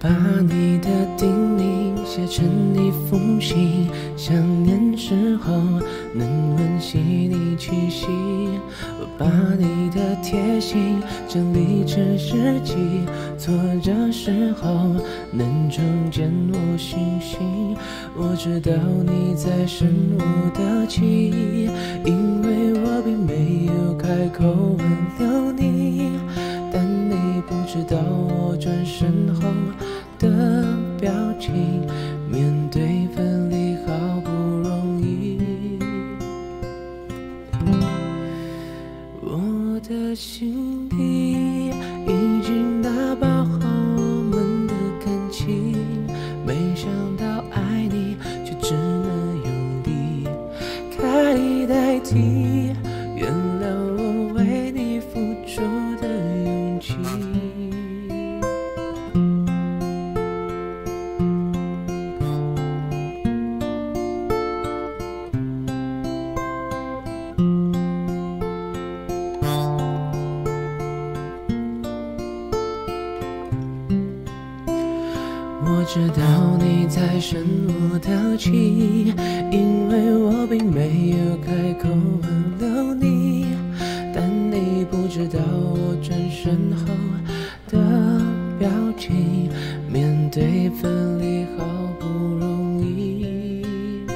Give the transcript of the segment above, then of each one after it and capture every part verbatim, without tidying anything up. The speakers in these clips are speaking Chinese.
把你的叮咛写成一封信，想念时候能温习你气息。我把你的贴心整理成日记，挫折时候能重建我信心。我知道你在生我的气，因为我并没有开口挽留你，但你不知道我转身后的表情，面对分离好不容易。我的心里已经打包好我们的感情，没想到爱你却只能用离开代替，原谅我为你付出的勇气。我知道你在生我的气，因为我并没有开口挽留你，但你不知道我转身后的表情，面对分离好不容易。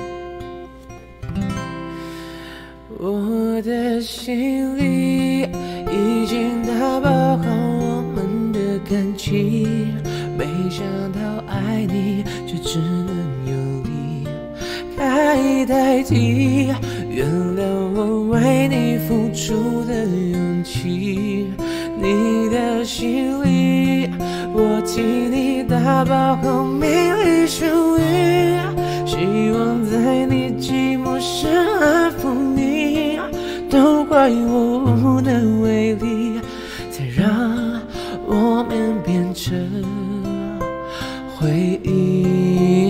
我的心里已经打包好我们的感情，没想到爱你却只能用离开代替，原谅我为你付出的勇气。你的心里我替你打包好美丽属于，希望在你寂寞时安抚你，都怪我无能为力，才让我们变成回忆。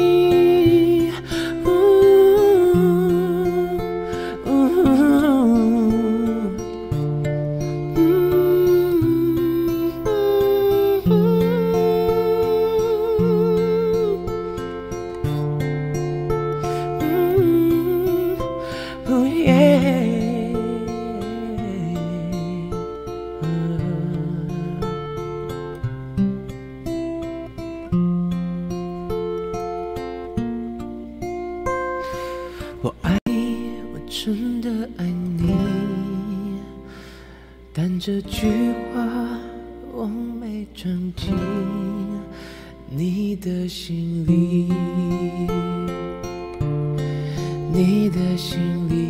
我爱你，我真的爱你，但这句话我没装进你的心里，你的心里。